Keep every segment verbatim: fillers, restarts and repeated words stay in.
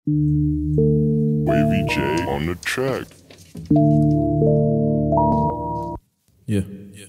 Wavy J on the track. Yeah.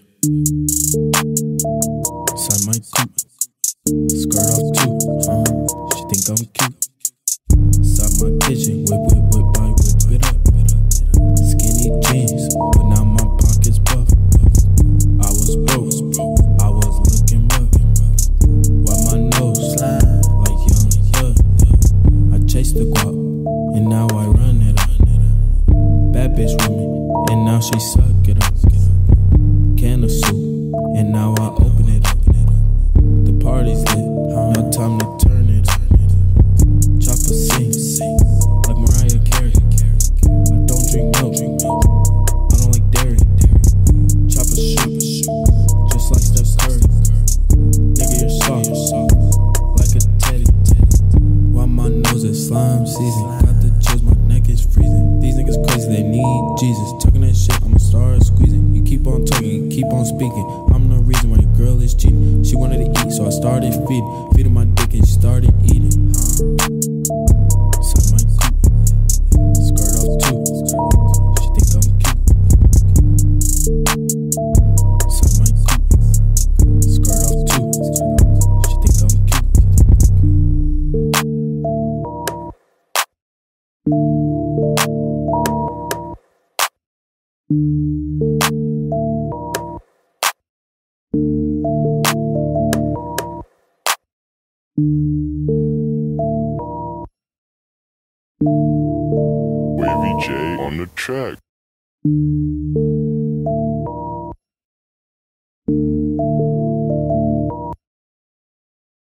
Inside my coupe, skirt off too. Uh, she think I'm cute. Inside my kitchen, whip, whip, whip, I whip it up. Skinny jeans, but now my pockets buff. I was broke, I was looking rough. Wipe my nose, slide like young thug. I chased the guap, and now I run it up. Bad bitch with me, and now she suck it up. Can of soup, and now I open it up. The party's lit, now time to turn it up. Chopper sing, like Mariah Carey. I don't drink milk, I don't like dairy. Chopper shoot, just like Steph Curry. Nigga, you're soft, like a teddy. While my nose is slime season, got the chills, my neck is freezing. These niggas crazy, they need Jesus. Talking that shit, I'ma start squeezing. You keep on talking, you keep on speaking. I'm the reason why your girl is cheating. She wanted to eat, so I started feeding. Feeding my dick and she started eating. Huh? Inside my coupe, skirt off too. She think I'm cute. Inside my coupe, skirt off too. She think I'm cute. Wavy J on the track.